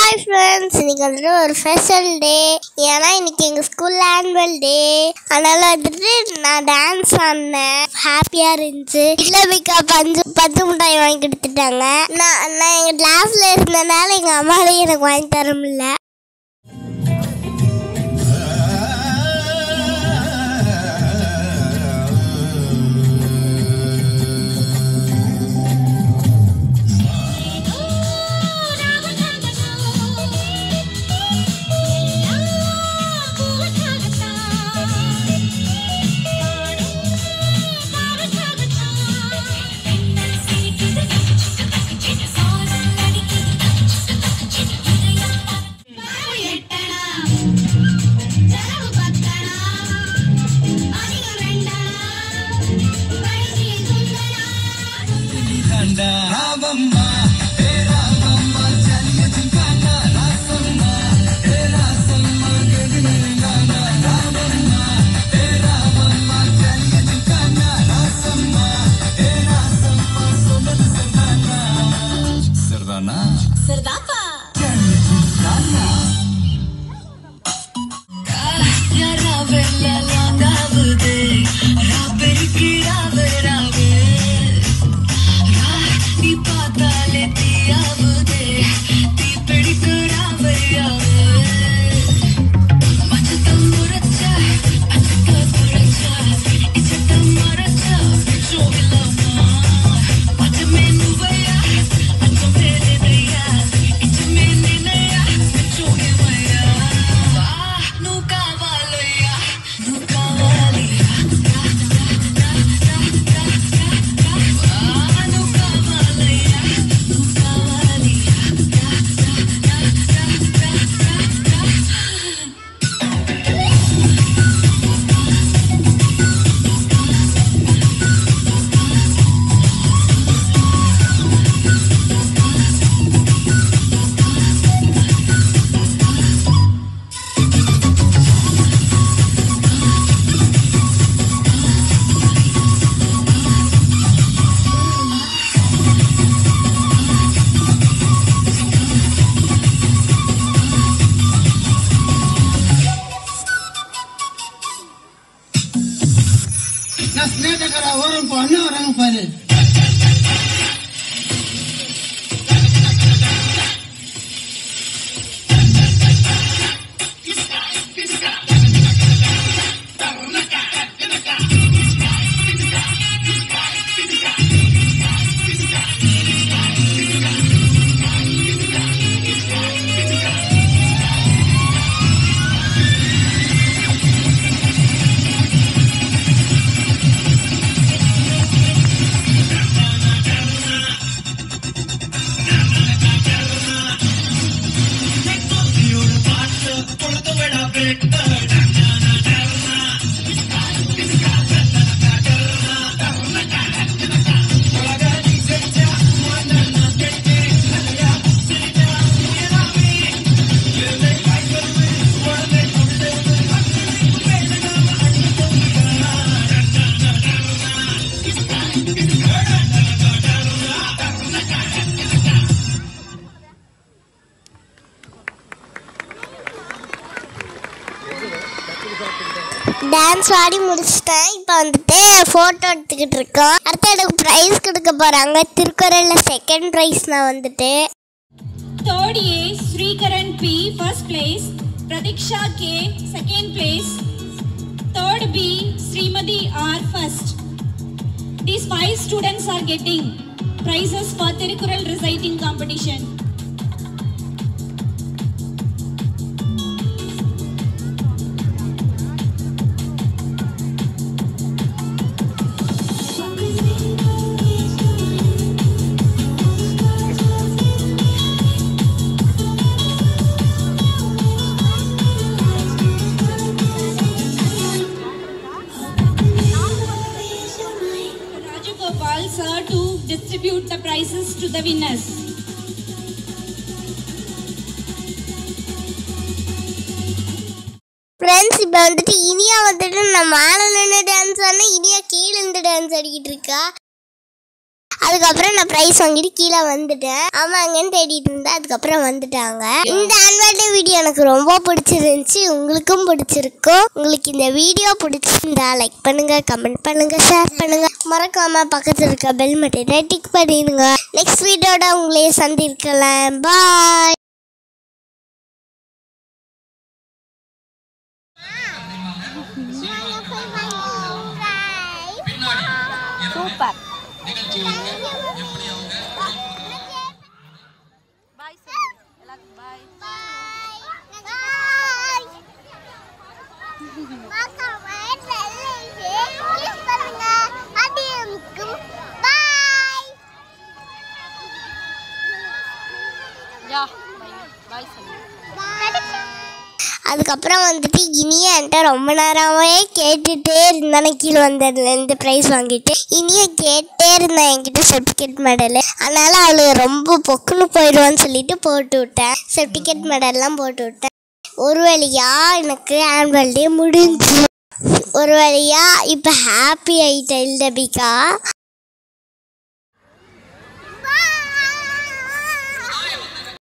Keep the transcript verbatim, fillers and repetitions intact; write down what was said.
Hi friends, இன்னைக்கு வந்து ஒரு ஸ்பெஷல் டே. ஏன்னா இன்னைக்கு எங்க ஸ்கூல்ல ஆனுவல் டே. அதனால வந்துட்டு நான் டான்ஸ் ஆடினேன். ஹாப்பியா இருந்துச்சு. இல்லமிக்கா பஞ்சு பத்து மிட்டாய் வாங்கி கொடுத்துட்டாங்க. நான் நான் எங்க கிளாஸ்ல இருந்தனால எங்க அம்மாவே எனக்கு வாங்கி தர முடியல. orang pana orang pana. Dance ஆடி முடிச்சிட்டேன். இப்போ வந்துட்டு ஃபோட்டோ எடுத்துக்கிட்டு இருக்கோம். அடுத்து எனக்கு ப்ரைஸ் கொடுக்க போகிறாங்க. திருக்குறளில் செகண்ட் ப்ரைஸ் நான் வந்துட்டு. Third A, Srikaran P, first place. Pratiksha K, second place. Third B, Srimati R, first. These five students are getting prizes for Tirukkural reciting competition. Sir to distribute the prizes to the winners. Friends, இப்போ வந்துட்டு இனியா வந்துட்டு நான் மேலே நின்று dance ஆடினா இனியா கீழே இருந்து dance ஆடிக்கிட்டு இருக்கா. அதுக்கப்புறம் நான் ப்ரைஸ் வாங்கிட்டு கீழே வந்துட்டேன். ஆமாங்கன்னு தேடிட்டு இருந்தேன். அதுக்கப்புறம் வந்துட்டாங்க. இந்த ஆனுவல் டே வீடியோ எனக்கு ரொம்ப பிடிச்சிருந்துச்சு. உங்களுக்கும் பிடிச்சிருக்கும். உங்களுக்கு இந்த வீடியோ பிடிச்சிருந்தா லைக் பண்ணுங்க, கமெண்ட் பண்ணுங்க, ஷேர் பண்ணுங்க. மறக்காம பக்கத்தில் இருக்க பெல் பட்டனை டிக் பண்ணிடுங்க. நெக்ஸ்ட் வீடியோட உங்களையே சந்திக்கலாம். பாய். சூப்பர். அதுக்கப்புறம் வந்துட்டு இனியா என்கிட்ட ரொம்ப நேரமாவே கேட்டுகிட்டே இருந்தானே கீழே வந்ததுலேருந்து ப்ரைஸ் வாங்கிட்டு இனியா கேட்டே இருந்தேன் என்கிட்ட சர்டிஃபிகேட் மெடலு. அதனால அவளுக்கு ரொம்ப பொக்குன்னு போயிடுவான்னு சொல்லிட்டு போட்டு விட்டேன். சர்டிஃபிகேட் மெடல்லாம் போட்டு விட்டேன். ஒரு வழியா எனக்கு ஆனுவல் டே முடிஞ்சு ஒரு வழியா இப்போ ஹாப்பி ஆகிட்டேன். இல்லபிகா